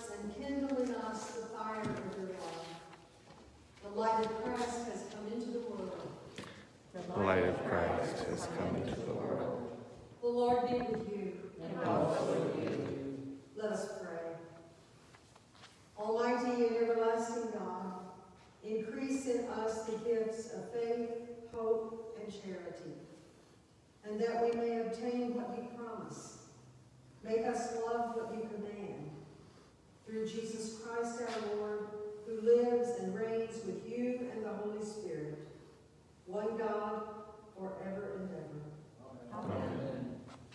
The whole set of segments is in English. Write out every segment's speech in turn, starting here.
hearts and kindle in us the fire of your love. The light of Christ has come into the world. The light of Christ has come into the world. The Lord be with you. And also with you. Let us pray. Almighty and everlasting God, increase in us the gifts of faith, hope, and charity, and that we may obtain what you promise. Make us love what you command. Through Jesus Christ our Lord, who lives and reigns with you and the Holy Spirit, one God, forever and ever. Amen.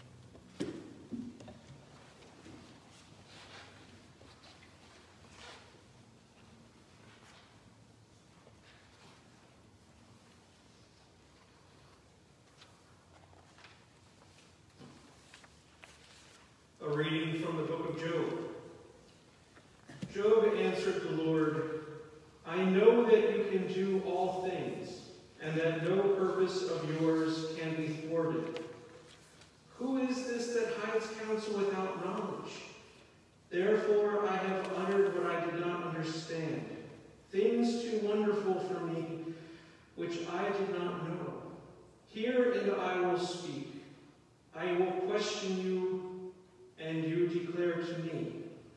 A reading from the book of Job. Job answered the Lord, I know that you can do all things, and that no purpose of yours can be thwarted. Who is this that hides counsel without knowledge? Therefore I have uttered what I did not understand, things too wonderful for me, which I did not know. Hear, and I will speak. I will question you, and you declare to me.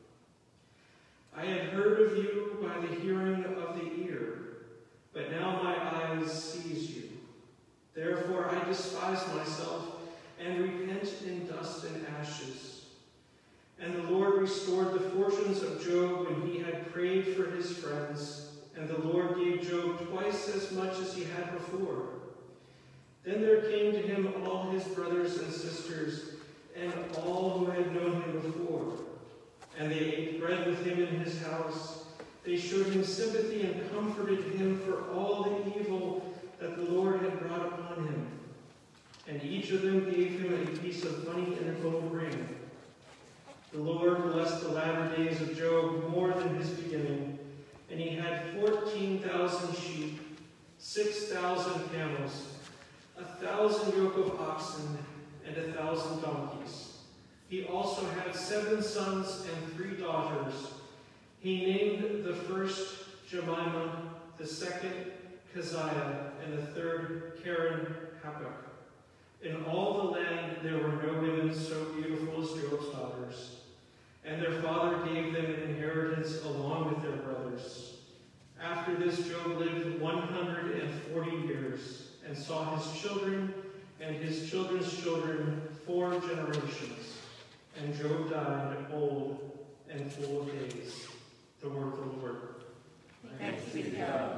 I had heard of you by the hearing of the ear, but now my eyes sees you. Therefore I despise myself and repent in dust and ashes. And the Lord restored the fortunes of Job when he had prayed for his friends, and the Lord gave Job twice as much as he had before. Then there came to him all his brothers and sisters, and all who had known him before. And they ate bread with him in his house. They showed him sympathy and comforted him for all the evil that the Lord had brought upon him. And each of them gave him a piece of money and a gold ring. The Lord blessed the latter days of Job more than his beginning, and he had 14,000 sheep, 6,000 camels, 1,000 yoke of oxen, and 1,000 donkeys. He also had 7 sons and 3 daughters. He named the first Jemimah, the second Keziah, and the third Karen Happach. In all the land there were no women so beautiful as Job's daughters, and their father gave them an inheritance along with their brothers. After this Job lived 140 years, and saw his children and his children's children 4 generations. And Job died old and full of days. The word of the Lord. Thanks be to God.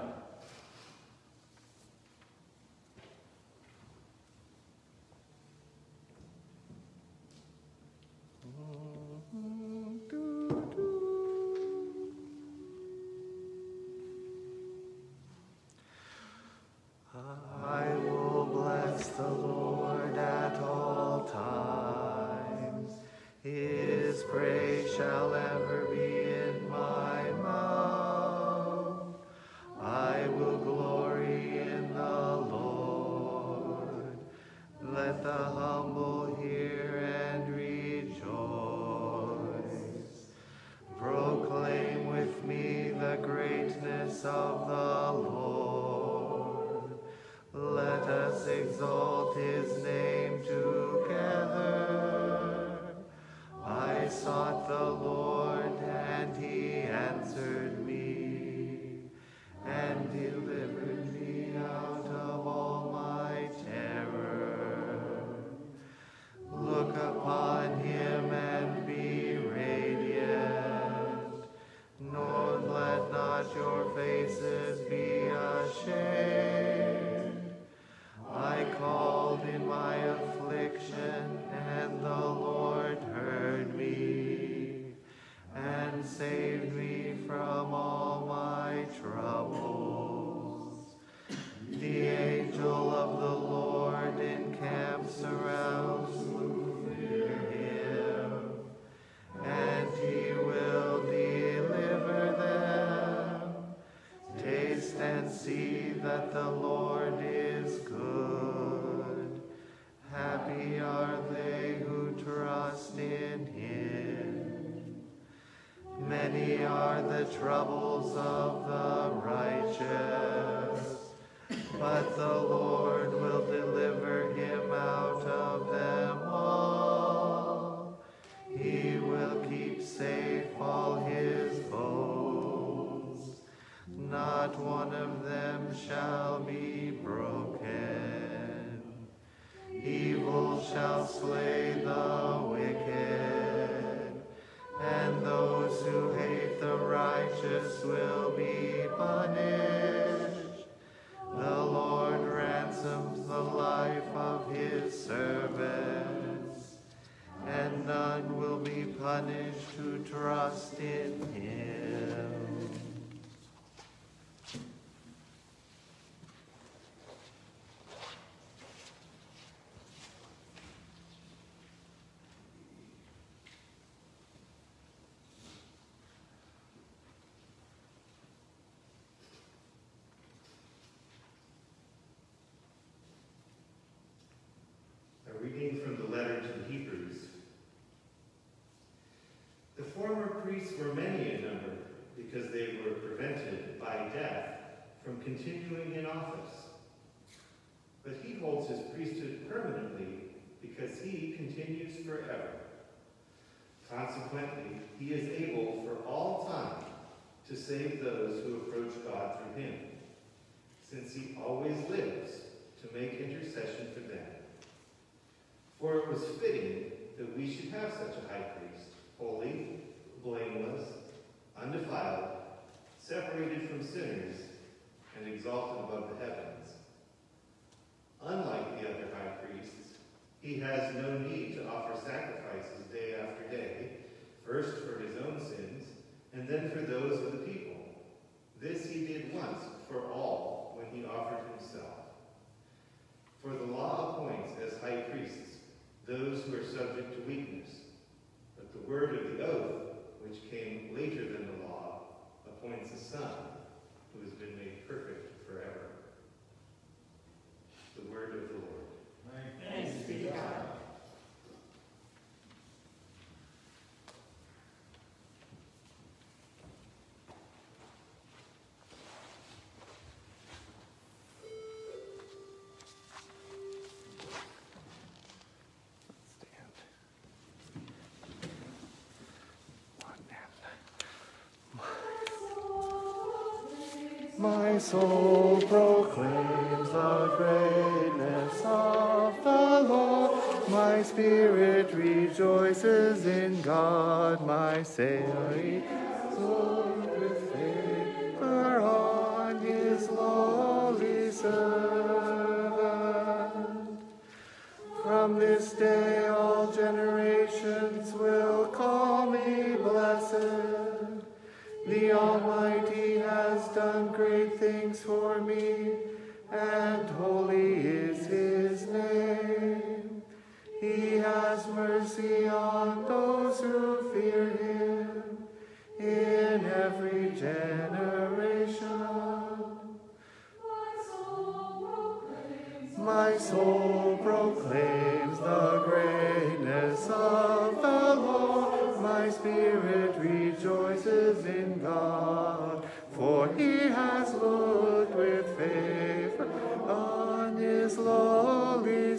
I will bless the Lord at all times. His praise shall ever be in my mouth. I will glory in the Lord. Let the humble hear and rejoice. Proclaim with me the greatness of the Lord. Let us exalt his name together. I sought the Lord, and he answered me, and delivered me out of all my terror. Look upon him and be radiant, nor let not your faces be ashamed. I called in my affliction, and the Lord heard me, and saved me from all my troubles. The angel of the Lord encamps around who fear him, and he will deliver them. Taste and see that the Lord is good. Happy are they who trust in him. Many Many are the troubles of the righteous, but the Lord will deliver him out of them all. He will keep safe all his bones. Not one of them shall be broken. Evil shall slay the wicked, and those who hate the righteous will be punished. The Lord ransoms the life of his servants, and none will be punished who trust in him. A reading from the letter to the Hebrews. The former priests were many in number because they were prevented by death from continuing in office. But he holds his priesthood permanently because he continues forever. Consequently, he is able for all time to save those who approach God through him, since he always lives to make intercession for them. For it was fitting that we should have such a high priest, holy, blameless, undefiled, separated from sinners, and exalted above the heavens. Unlike the other high priests, he has no need to offer sacrifices day after day, first for his own sins, and then for those of the people. This he did once for all when he offered himself. For the law appoints as high priests those who are subject to weakness, but the word of the oath, which came later than the law, appoints a son who has been made perfect forever. The word of the Lord. Thanks be to God. My soul proclaims the greatness of the Lord. My spirit rejoices in God, my Savior. Lord, with favor on his lowly servant. From this day all generations will call me blessed. The Almighty has done great things for me, and holy is his name. He has mercy on those who fear him in every generation. My soul proclaims the greatness of the Lord. My spirit rejoices in God, for he has looked with favor on his lowly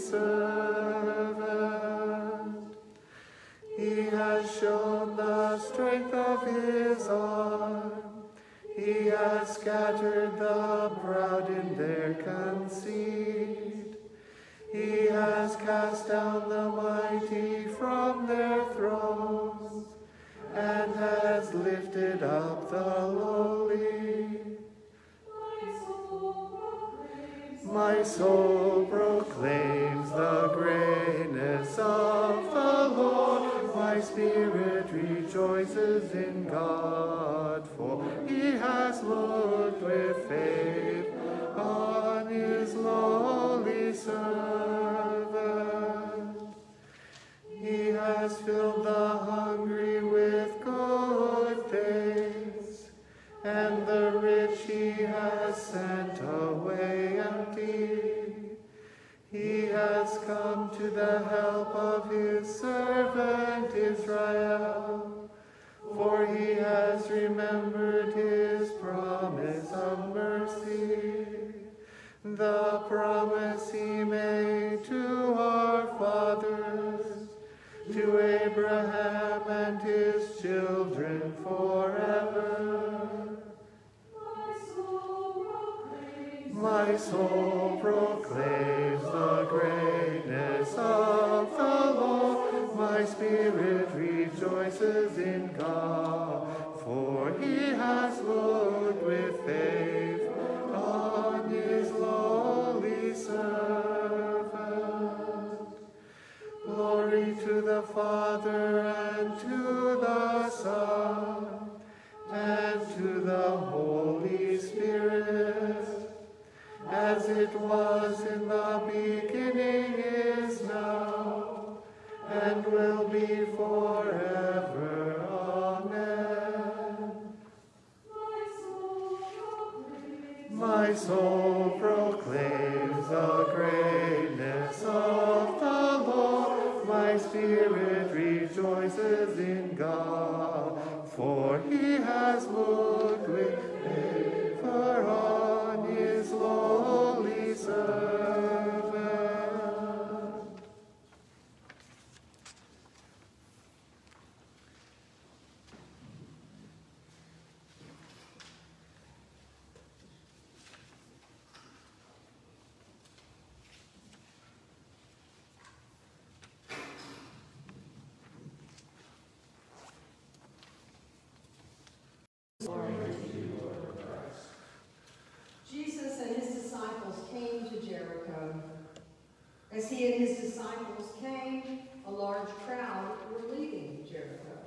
servant. He has shown the strength of his arm. He has scattered the proud in their conceit. He has cast down the mighty from their thrones, and has lifted up the lowly. My soul proclaims the greatness of the Lord. My spirit rejoices in God, for he has looked with favor on his lowly servant. He has filled the hungry with good things, and the rich he has sent away empty. He has come to the help of his servant Israel, for he has the promise he made to our fathers, to Abraham and his children forever. My soul proclaims the greatness of the Lord. My spirit rejoices in God, for he has looked with favor on his lowly servant. Glory to the Father, and to the Son, and to the Holy Spirit, as it was in the beginning, is now, and will be forever. Amen. My soul proclaims the greatness of the Lord. My spirit rejoices in God, for he has looked with favor on his lowly servant. Jesus and his disciples came to Jericho. As he and his disciples came, a large crowd were leaving Jericho.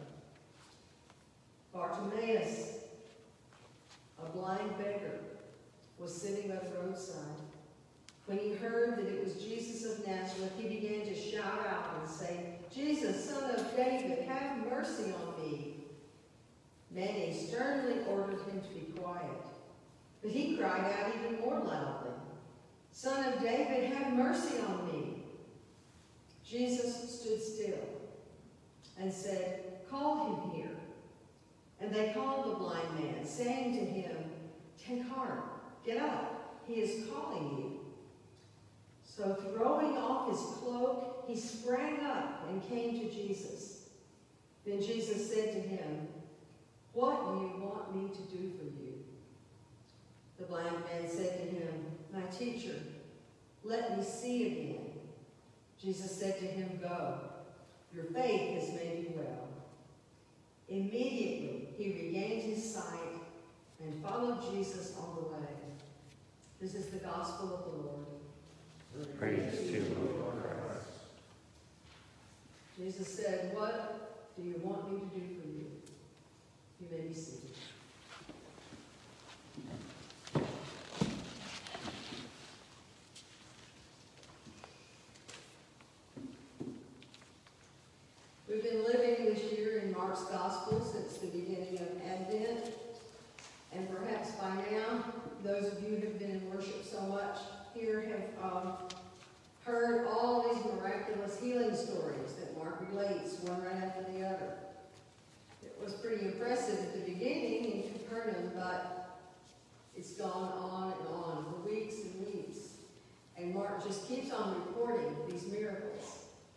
Bartimaeus, a blind beggar, was sitting by the roadside. When he heard that it was Jesus of Nazareth, he began to shout out and say, "Jesus, Son of David, have mercy on me." Many sternly ordered him to be quiet, but he cried out even more loudly, "Son of David, have mercy on me." Jesus stood still and said, "Call him here." And they called the blind man, saying to him, "Take heart, get up, he is calling you." So throwing off his cloak, he sprang up and came to Jesus. Then Jesus said to him, "What do you want me to do for you?" The blind man said to him, "My teacher, let me see again." Jesus said to him, "Go, your faith has made you well." Immediately he regained his sight and followed Jesus on the way. This is the gospel of the Lord. Praise to you, Lord Christ. Jesus said, "What do you want me to do for you?" You may be seated. We've been living this year in Mark's Gospel since the beginning of Advent, and perhaps by now, those of you who have been in worship so much here have heard all these miraculous healing stories that Mark relates one right after the other. It was pretty impressive at the beginning in Capernaum, but it's gone on and on for weeks and weeks. And Mark just keeps on reporting these miracles.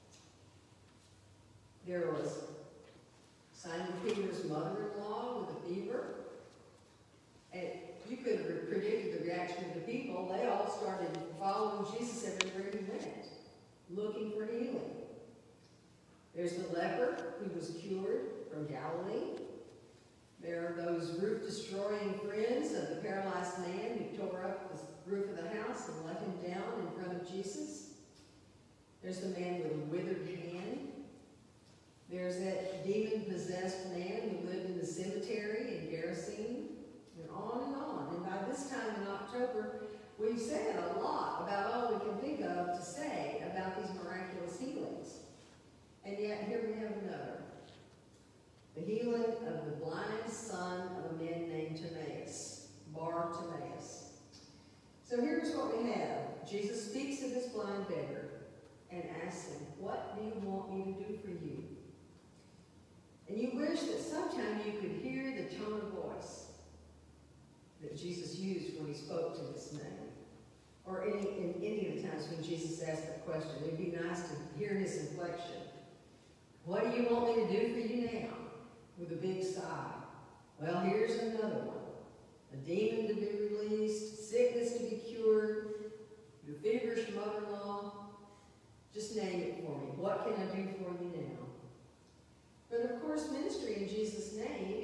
There was Simon Peter's mother-in-law with a fever. And you could have predicted the reaction of the people. They all started following Jesus everywhere he went, looking for healing. There's the leper who was cured from Galilee. There are those roof-destroying friends of the paralyzed man who tore up the roof of the house and let him down in front of Jesus. There's the man with a withered hand. There's that demon-possessed man who lived in the cemetery in Gerasene, and on and on. And by this time in October, we've said a lot about all we can think of to say about these miraculous healings. And yet, here we have another. The healing of the blind son of a man named Bartimaeus. So here's what we have. Jesus speaks to this blind beggar and asks him, "What do you want me to do for you?" And you wish that sometime you could hear the tone of voice that Jesus used when he spoke to this man. or any of the times when Jesus asked that question. It'd be nice to hear his inflection. What do you want me to do for you now? With a big sigh. Well, here's another one. A demon to be released, sickness to be cured, your feverish mother-in-law. Just name it for me. What can I do for you now? But of course, ministry in Jesus' name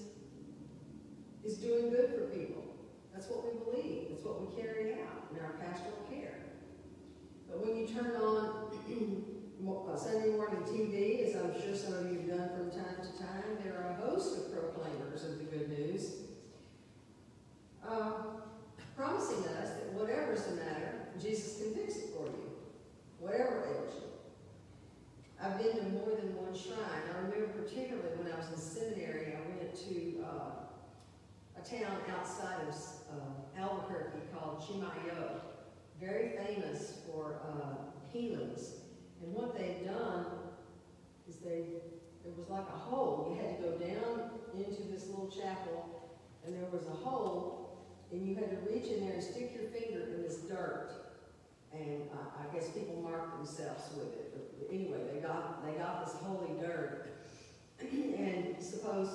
is doing good for people. That's what we believe. That's what we carry out in our pastoral care. But when you turn on Sunday morning TV, as I'm sure some of you have done from time to time, there are a host of proclaimers of the good news promising us that whatever's the matter, Jesus can fix it for you, whatever ails you. I've been to more than one shrine. I remember particularly when I was in seminary, I went to a town outside of Albuquerque called Chimayo, very famous for healings. And what they've done is there was like a hole. You had to go down into this little chapel, and there was a hole, and you had to reach in there and stick your finger in this dirt. And I guess people marked themselves with it. But anyway, they got this holy dirt. And suppose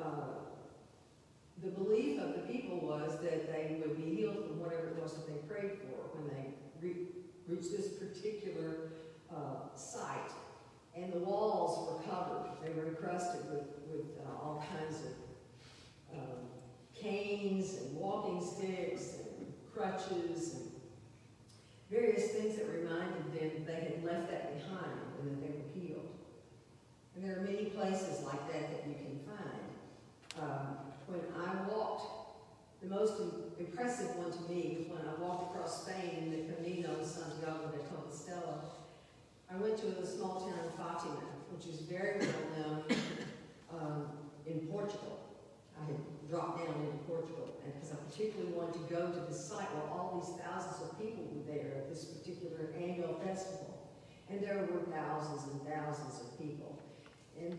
the belief of the people was that they would be healed from whatever it was that they prayed for when they reached this particular site. And the walls were covered. They were encrusted with all kinds of canes and walking sticks and crutches and various things that reminded them they had left that behind and that they were healed. And there are many places like that you can find. When I walked, the most impressive one to me was when I walked across Spain in the Camino de Santiago de Compostela. I went to a small town of Fatima, which is very well known in Portugal. I had dropped down into Portugal, and because I particularly wanted to go to this site where all these thousands of people were there at this particular annual festival. And there were thousands and thousands of people. And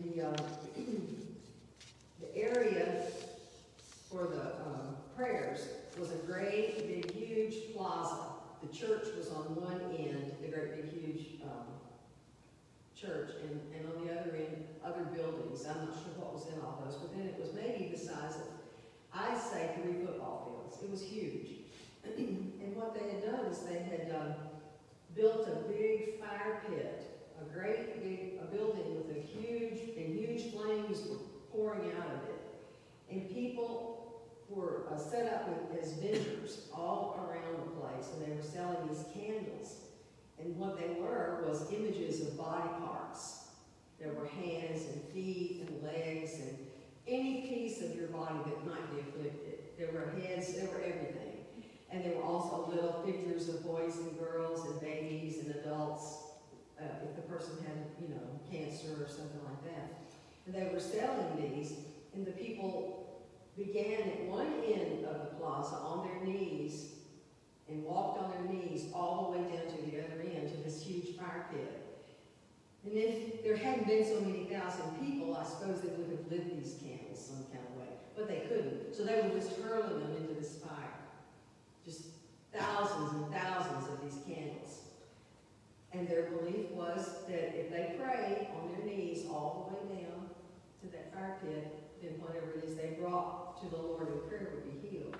the area for the prayers was a great, big, huge plaza. The church was on one end, the great, big, huge church, and on the other end, other buildings. I'm not sure what was in all those, but then it was maybe the size of, I'd say, 3 football fields. It was huge. And what they had done is they had built a big fire pit, a great big building with huge flames were pouring out of it. And people were set up as vendors all around the place, and they were selling these candles. And what they were was images of body parts. There were hands and feet and legs and any piece of your body that might be afflicted. There were heads, there were everything. And there were also little figures of boys and girls and babies and adults, if the person had, cancer or something like that. And they were selling these, and the people began at one end of the plaza on their knees and walked on their knees all the way down to the other end, to this huge fire pit. And if there hadn't been so many thousand people, I suppose they would have lit these candles some kind of way. But they couldn't. So they were just hurling them into this fire. Just thousands and thousands of these candles. And their belief was that if they prayed on their knees all the way down to that fire pit, then whatever it is they brought to the Lord in prayer would be healed.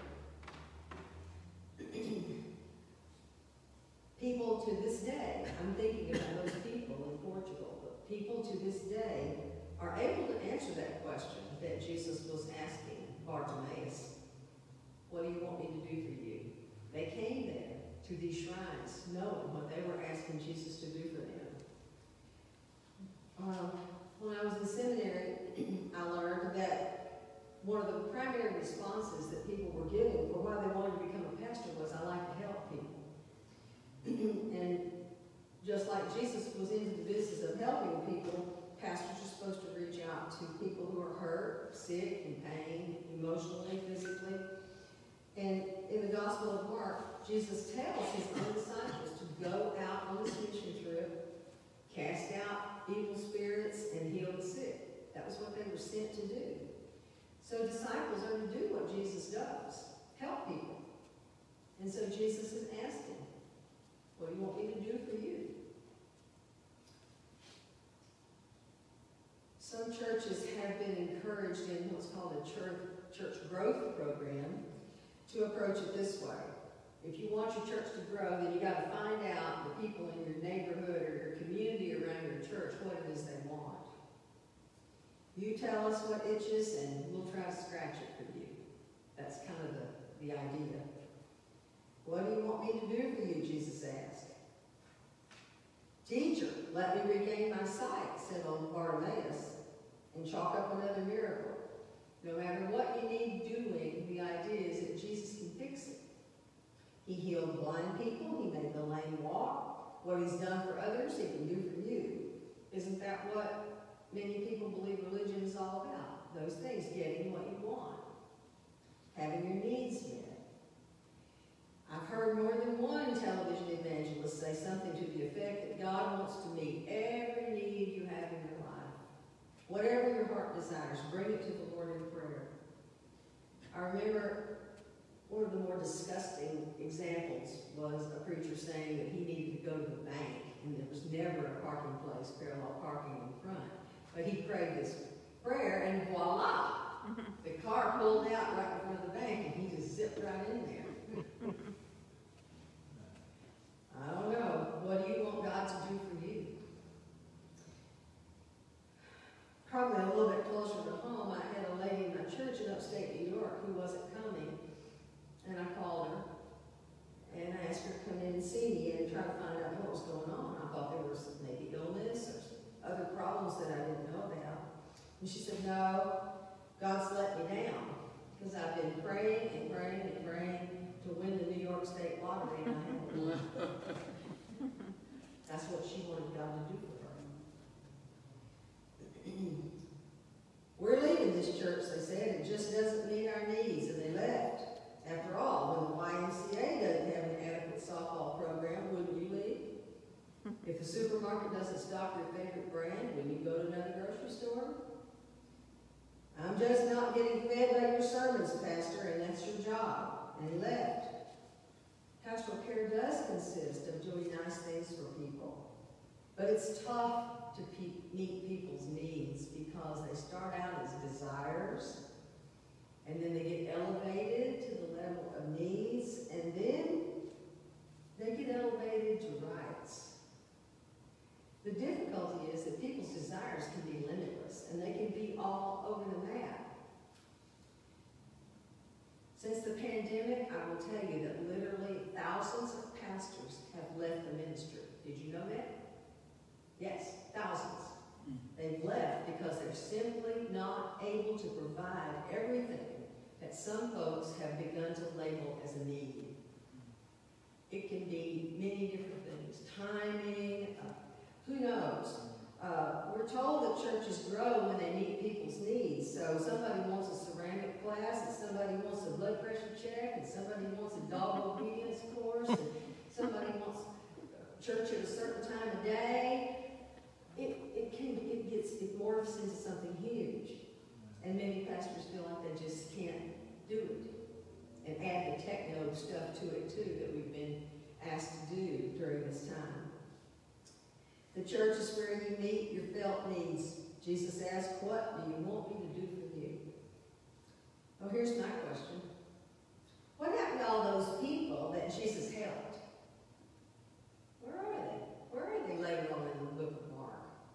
People to this day, I'm thinking about those people in Portugal, but people to this day are able to answer that question that Jesus was asking Bartimaeus. What do you want me to do for you? They came there to these shrines knowing what they were asking Jesus to do for them. When I was in seminary, I learned that one of the primary responses that people were giving for why they wanted to become a pastor was, I like to help people. And just like Jesus was into the business of helping people, pastors are supposed to reach out to people who are hurt, sick, in pain, emotionally, physically. And in the Gospel of Mark, Jesus tells his own disciples to go out on this mission trip, cast out evil spirits, and heal the sick. That was what they were sent to do. So disciples are to do what Jesus does, help people. And so Jesus is asking, what do you want me to do for you? Some churches have been encouraged in what's called a church growth program to approach it this way. If you want your church to grow, then you got to find out the people in your neighborhood or your community around your church what it is they want. You tell us what itches and we'll try to scratch it for you. That's kind of the idea. What do you want me to do for you? Jesus asked. Teacher, let me regain my sight, said old Bartimaeus, and chalk up another miracle. No matter what you need doing, the idea is that Jesus can fix it. He healed blind people. He made the lame walk. What he's done for others, he can do for you. Isn't that what many people believe religion is all about? Those things, getting what you want, having your needs met. I've heard more than one television evangelist say something to the effect that God wants to meet every need you have in your life. Whatever your heart desires, bring it to the Lord in prayer. I remember one of the more disgusting examples was a preacher saying that he needed to go to the bank, and there was never a parking place, parallel parking in front. But he prayed this prayer, and voila! The car pulled out right in front of the bank, and he just zipped right in there. I don't know. What do you want God to do for you? Probably a little bit closer to home, I had a lady in my church in upstate New York who wasn't coming. And I called her and I asked her to come in and see me and try to find out what was going on. I thought there was maybe illness or other problems that I didn't know about. And she said, no, God's let me down because I've been praying and praying and praying to win the New York State lottery and I haven't won. That's what she wanted God to do for her. We're leaving this church, they said. It just doesn't meet our needs, and they left. After all, when the YMCA doesn't have an adequate softball program, wouldn't you leave? If the supermarket doesn't stock your favorite brand, wouldn't you go to another grocery store? I'm just not getting fed by your sermons, Pastor, and that's your job. And he left. Pastoral care does consist of doing nice things for people, but it's tough to meet people's needs because they start out as desires, and then they get elevated to the level of needs, and then they get elevated to rights. The difficulty is that people's desires can be limitless, and they can be all over the map. Since the pandemic, I will tell you that literally thousands of pastors have left the ministry. Did you know that? Yes, thousands. They've left because they're simply not able to provide everything that some folks have begun to label as a need. It can be many different things. Timing, who knows? We're told that churches grow when they meet people's needs. So somebody wants a ceramic class, and somebody wants a blood pressure check, and somebody wants a dog obedience course, and somebody wants church at a certain time of day. It morphs into something huge. And many pastors feel like they just can't do it. And add the techno stuff to it too that we've been asked to do during this time. The church is where you meet your felt needs. Jesus asked, what do you want me to do for you? Oh, here's my question. What happened to all those people that Jesus helped? Where are they? Where are they later on in the book of Mark?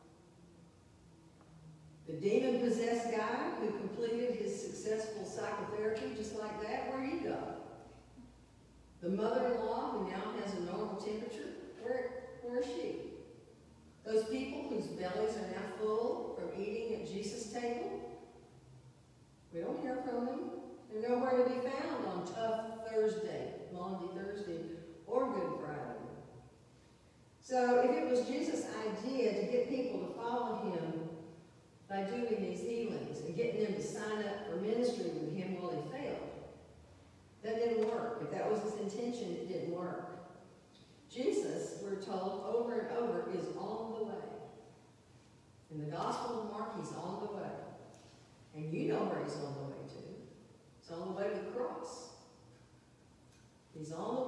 The demon-possessed guy who completed his successful psychotherapy just like that, where'd he go? The mother-in-law who now has a normal temperature, where is she? Those people whose bellies are now full from eating at Jesus' table? We don't hear from them. They're nowhere to be found on Tough Thursday, Maundy Thursday, or Good Friday. So if it was Jesus' idea to get people to follow him by doing these healings and getting them to sign up for ministry with him, well, he failed. That didn't work. If that was his intention, it didn't work. Jesus, we're told over and over, is on the way. In the Gospel of Mark, he's on the way. And you know where he's on the way to. He's on the way to the cross. He's on the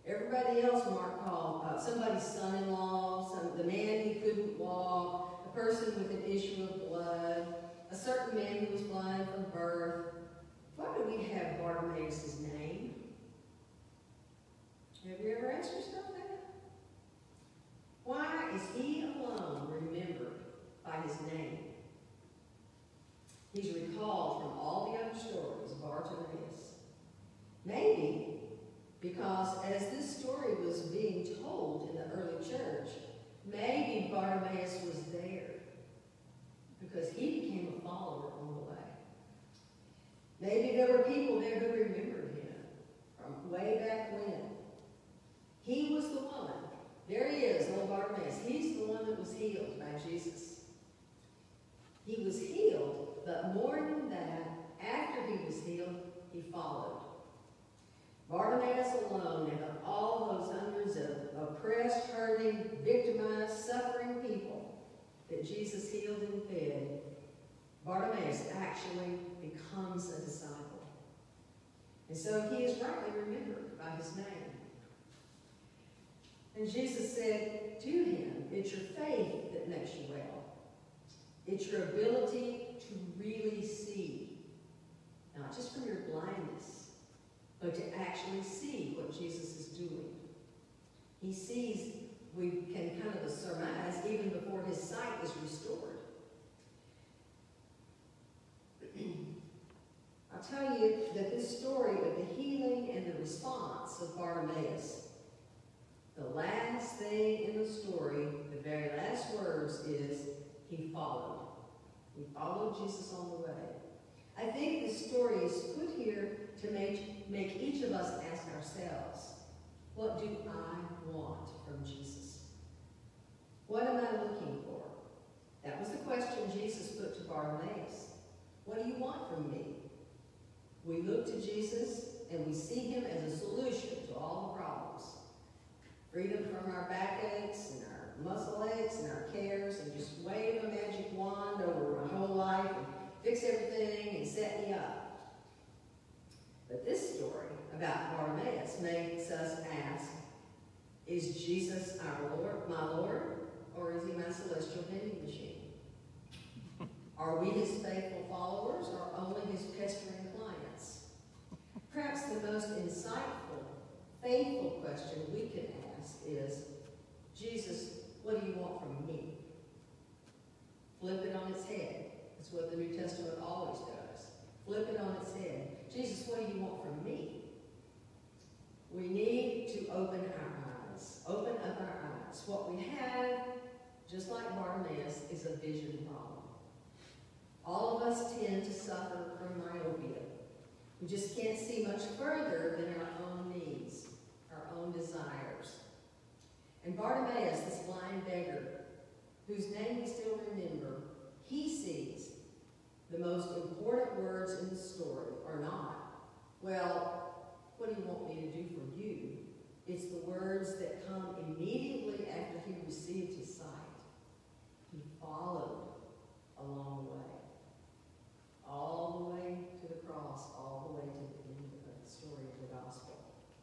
Everybody else Mark called somebody's son-in-law, the man who couldn't walk, a person with an issue of blood, a certain man who was blind from birth. Why do we have Bartimaeus' name? Have you ever asked yourself that? Why is he alone remembered by his name? He's recalled from all the other stories, Bartimaeus. Maybe because as this story was being told in the early church, maybe Bartimaeus was there because he became a follower on the way. Maybe there were people there who remembered him from way back when. He was the one. There he is, old Bartimaeus. He's the one that was healed by Jesus. He was healed, but more than that, after he was healed, he followed. Bartimaeus alone, and of all those hundreds of oppressed, hurting, victimized, suffering people that Jesus healed and fed, Bartimaeus actually becomes a disciple. And so he is rightly remembered by his name. And Jesus said to him, it's your faith that makes you well. It's your ability to really see, not just from your blindness, but to actually see what Jesus is doing. He sees, we can kind of surmise, even before his sight is restored. I'll tell you that this story of the healing and the response of Bartimaeus, the last thing in the story, the very last words is, he followed. He followed Jesus on the way. I think this story is put here to make each of us ask ourselves, what do I want from Jesus? What am I looking for? That was the question Jesus put to Bartimaeus. What do you want from me? We look to Jesus and we see him as a solution to all the problems. Freedom from our backaches and our muscle aches and our cares, and just wave a magic wand over my whole life and fix everything and set me up. But this story about Bartimaeus makes us ask, is Jesus our Lord, my Lord, or is he my celestial vending machine? Are we his faithful followers or only his pestering clients? Perhaps the most insightful, faithful question we can ask is, Jesus, what do you want from me? Flip it on its head. That's what the New Testament always does. Flip it on its head. Jesus, what do you want from me? We need to open our eyes. Open up our eyes. What we have, just like Bartimaeus, is a vision problem. All of us tend to suffer from myopia. We just can't see much further than our own needs, our own desires. And Bartimaeus, this blind beggar, whose name we still remember, he sees the most important words in the story are not, well, what do you want me to do for you? It's the words that come immediately after he received his sight. He followed a long way. All the way to the cross, all the way to the end of the story of the gospel.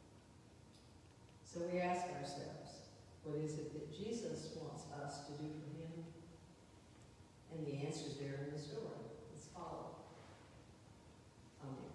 So we ask ourselves, what is it that Jesus wants us to do for him? And the answer's there in the story. Let's follow. Amen.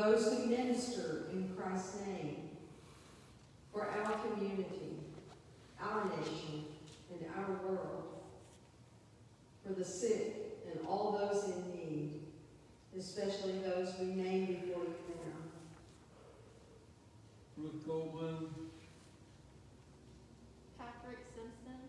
those who minister in Christ's name, for our community, our nation, and our world, for the sick and all those in need, especially those we name before you now. Ruth Goldman, Patrick Simpson,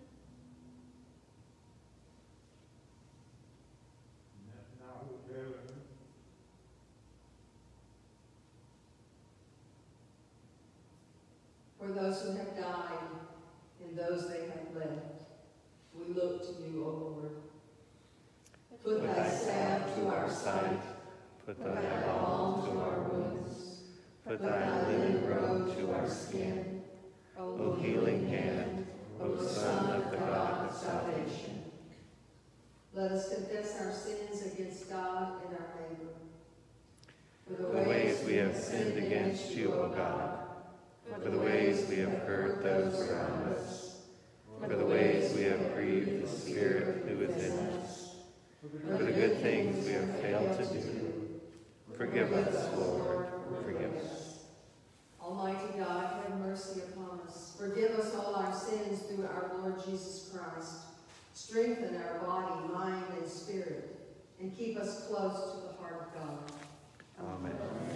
for those who have died and those they have left, we look to you, O Lord. Put thy salve to our sight, Put thy thy balm balm to our wounds, Put thy linen robe to our skin. O healing hand, O Son of the God of salvation. Let us confess our sins against God and our neighbor. For The ways we have sinned against you, O God. For the ways we have hurt those around us. For the ways we have grieved the Spirit who is in us. For the good things we have failed to do. Forgive us, Lord, forgive us. Almighty God, have mercy upon us. Forgive us all our sins through our Lord Jesus Christ. Strengthen our body, mind, and spirit, and keep us close to the heart of God. Amen.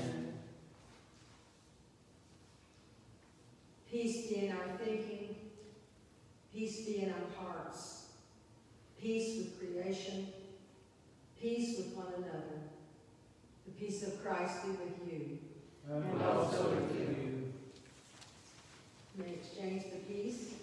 Peace be in our thinking. Peace be in our hearts. Peace with creation. Peace with one another. The peace of Christ be with you. and also with you. May exchange the peace.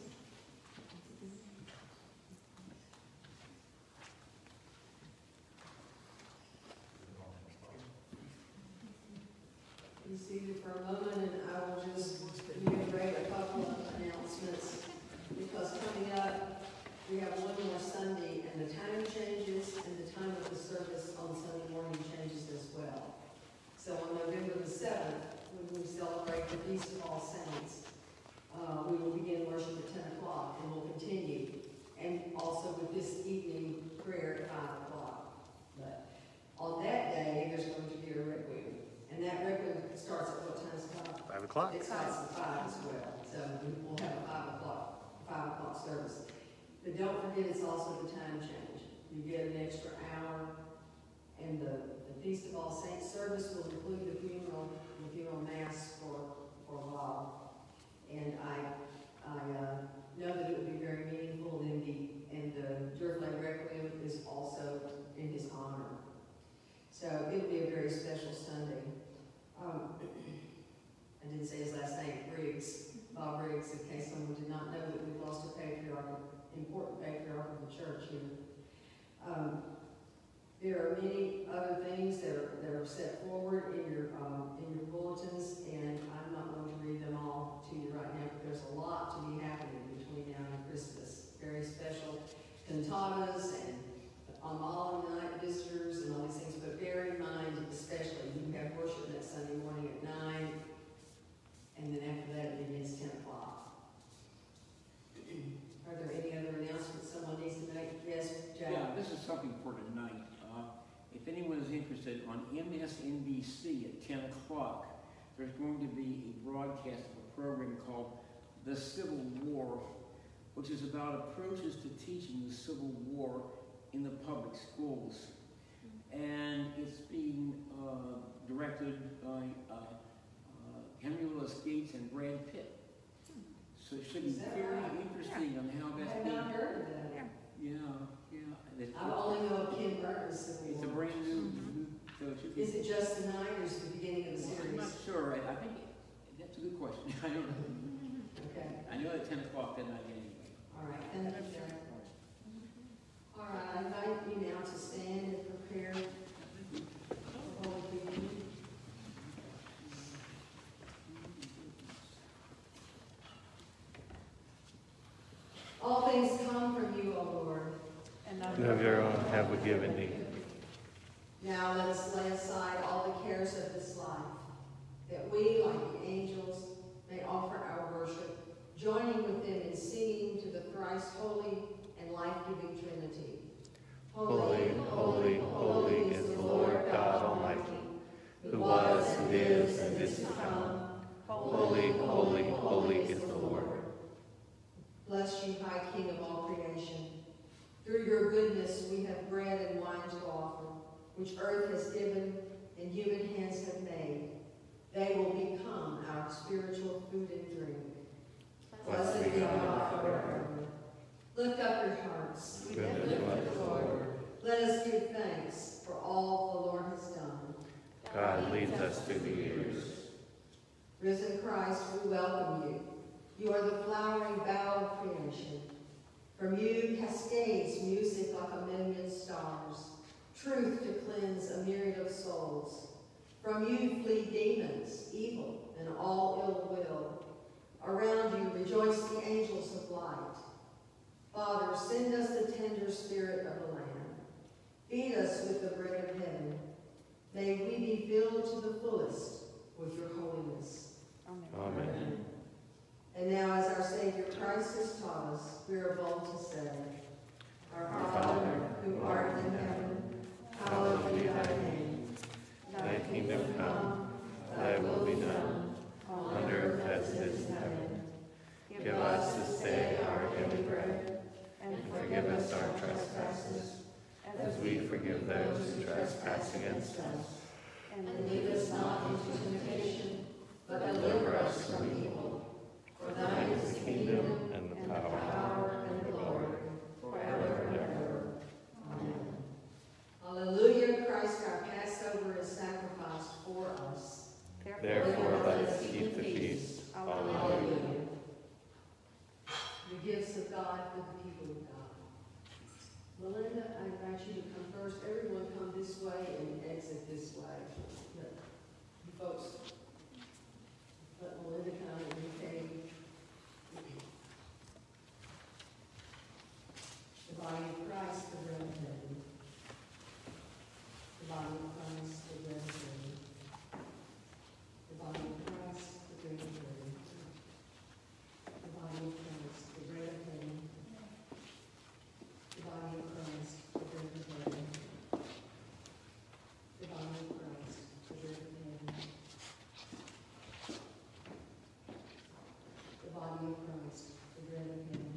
Be seated for a moment, and I will just reiterate a couple of announcements, because coming up, we have one more Sunday, and the time changes, and the time of the service on Sunday morning changes as well. So on November the 7th, when we celebrate the Feast of All Saints, we will begin worship at 10 o'clock, and we'll continue, and also with this evening prayer at 5 o'clock. But on that day, there's going to be a requiem, and that requiem starts at what time, Scott? 5 o'clock. It starts at 5 as well, so we'll have a 5 o'clock service. But don't forget, it's also the time change. You get an extra hour, and the Feast of All Saints service will include the funeral mass for a while. And I know that it will be very meaningful, and the Durflay Requiem is also in his honor. So it will be a very special Sunday. I didn't say his last name, Briggs, Bob Briggs, in case someone did not know that we've lost a important patriarch of the church here. There are many other things that are set forward in your bulletins, and I'm not going to read them all to you right now, but there's a lot to be happening between now and Christmas. Very special cantatas and all night visitors and all these things, but bear in mind, especially, you have worship that Sunday morning at 9, and then after that it begins 10 o'clock. Are there any other announcements someone needs to make? Yes, Jack? Yeah, this is something for tonight. If anyone is interested, on MSNBC at 10 o'clock, there's going to be a broadcast of a program called The Civil War, which is about approaches to teaching the Civil War in the public schools. And it's being directed by Henry Louis Gates and Brad Pitt. So it should be very interesting on how I that's have being. not heard of that. Yeah. I only know of Ken Burton's Civil It's a War. brand new, so it should be. Is it just the 9 or is it the beginning of the Well, I'm series? not sure. I think that's a good question. I don't know. Okay, I know at 10 o'clock that night anyway. all right, thank you, Jack. All right, I invite you now to stand and prepare for Holy Communion. All things come from you, O Lord. and Of your own have we given thee. Now let us lay aside all the cares of this life, that we, like the angels, may offer our worship, joining with them in singing to the thrice holy and life-giving Trinity. Holy, holy, holy is the Lord God Almighty, who was and it is and is to come. Holy, holy, holy is the Lord. Bless you, High King of all creation. Through your goodness we have bread and wine to offer, which earth has given and human hands have made. They will become our spiritual food and drink. Blessed be God forever. Lift up your hearts. We lift up the Lord. Let us give thanks for all the Lord has done. God leads us through the years. Risen Christ, we welcome you. You are the flowering bough of creation. From you cascades music like a million stars, truth to cleanse a myriad of souls. From you flee demons, evil, and all ill will. Around you rejoice the angels of light. Father, send us the tender spirit of the Lamb. Feed us with the bread of heaven. May we be filled to the fullest with your holiness. Amen. And now, as our Savior Christ has taught us, we are bold to say, Our Father, who art in heaven, hallowed be thy name. Thy kingdom come, thy will be done, on earth as it is in heaven. Give us this day our daily bread, and forgive us our trespasses, as we forgive those who trespass against us. And lead us not into temptation, but deliver us from evil. For thine is the kingdom, and the power, and the glory, forever and ever. Amen. Hallelujah, Christ our Passover is sacrificed for us. Therefore let us keep the feast. Alleluia. The gifts of God for the people of God. Melinda, I invite you to come first. Everyone come this way and exit this way. But you folks, let Melinda come and you take the body of Christ, the bread of heaven. The body of Christ, the bread of heaven. The body of Christ, the bread of heaven. The body of Christ, the bread of heaven. The body of Christ, the bread of heaven. The body of Christ, the bread of heaven. The body of Christ, the bread of heaven.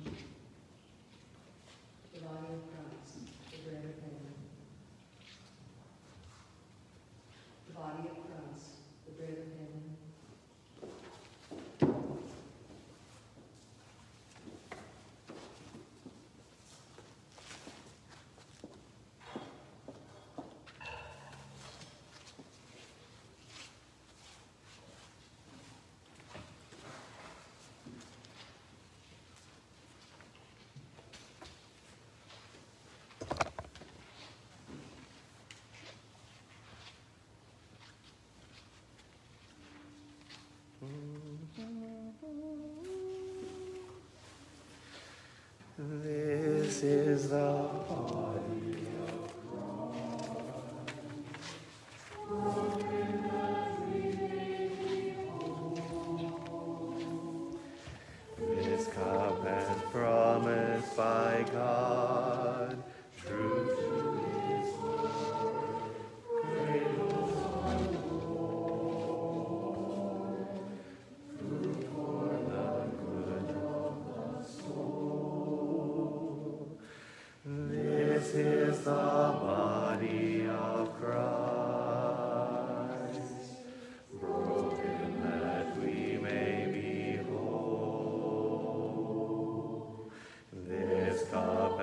The body of Christ, the bread of heaven. The body of Christ, the bread of heaven. This is the body of Christ. This cup and promised by God, true to his word, cradles on the Lord, food for the good of the soul. This is the body of Christ, broken that we may be whole. This cup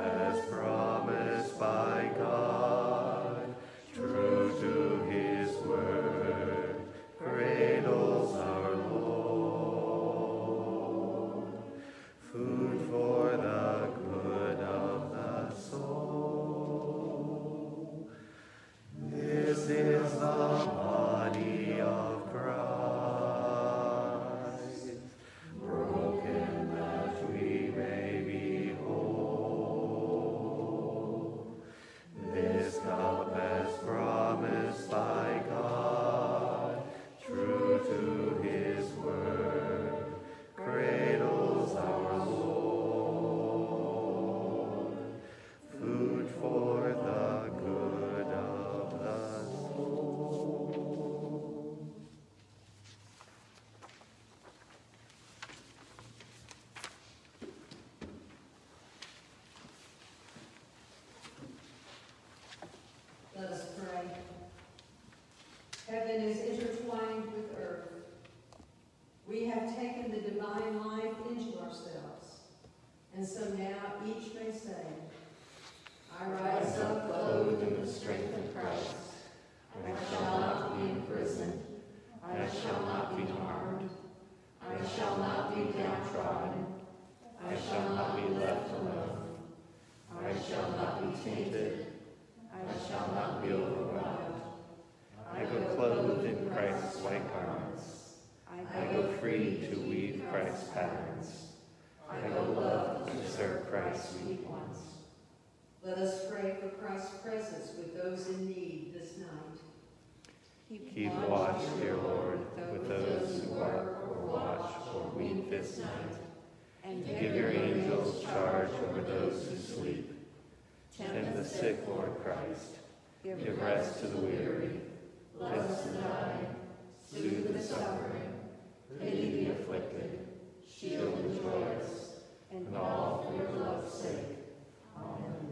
have taken the divine life into ourselves. And so now each may say, I rise up clothed in the strength of Christ. I shall not be imprisoned. I shall not be harmed. I shall not be downtrodden. I shall not be left alone. I shall not be tainted. I shall not be overwhelmed. I go clothed in Christ's white garments. I go free to weave Christ's patterns. I go love to serve Christ's weak ones. Let us pray for Christ's presence with those in need this night. Keep watch, dear Lord, with those who work or watch or weep this night. And give your angels charge over those who sleep. Tend the sick, Lord Christ. Give rest to the weary. Bless the dying. Soothe the suffering. Pity the afflicted. Shield the joyous. And all for your love's sake. Amen.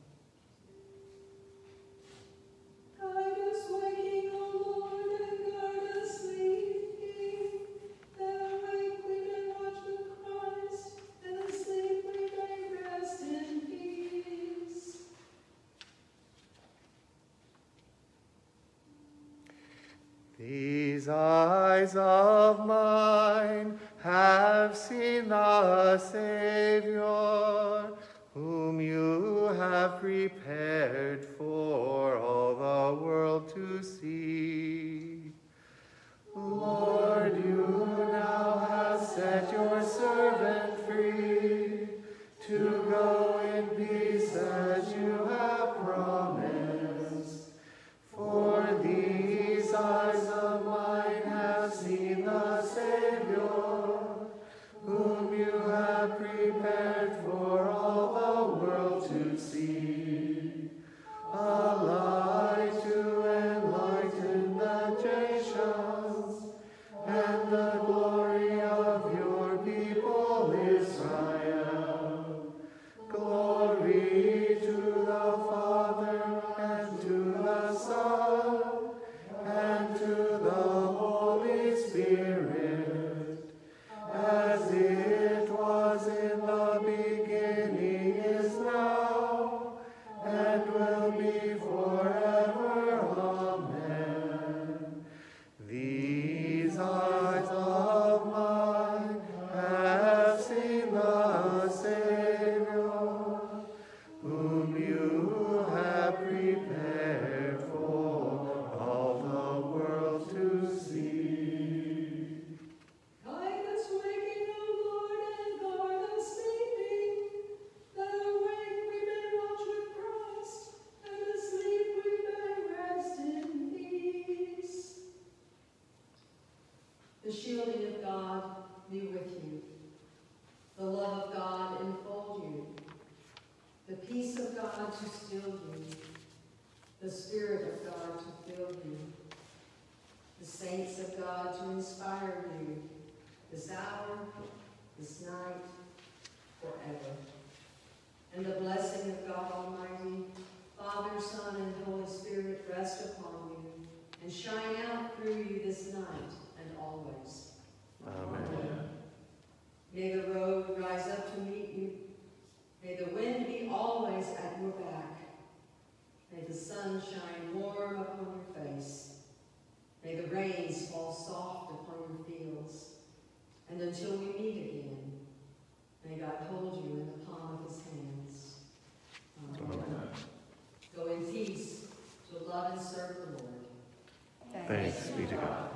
Guide us waking, O Lord, and guard us sleeping. That awake we may watch with Christ, and asleep we may rest in peace. These eyes of mine have seen the Savior, whom you have prepared for all the world to see. Lord, you now have set your servant free to go in peace as you have promised. For these eyes of mine have seen the Savior, whom you have prepared for all the world to see. A light to enlighten the nations, and the glory of your people Israel. Glory to the Father, and to the Son, and to the Holy Spirit, as it was in the beginning, is now, and will be forever. Amen. These eyes of mine have seen the Savior, whom you have prepared for all the world to see. Guide us waking, O Lord, and guard us sleeping. That awake we may watch with Christ, and asleep we may rest in peace. The shielding of God be with you. The love of God enfold you. The peace of God to still you. The Spirit of God to fill you. The saints of God to inspire you this hour, this night, forever. And the blessing of God Almighty, Father, Son, and Holy Spirit rest upon you and shine out through you this night and always. Amen. May the road rise up to meet you. May the wind be always at your back. May the sun shine warm upon your face. May the rains fall soft upon your fields. And until we meet again, may God hold you in the palm of his hands. Amen. Go in peace to love and serve the Lord. Thanks be to God.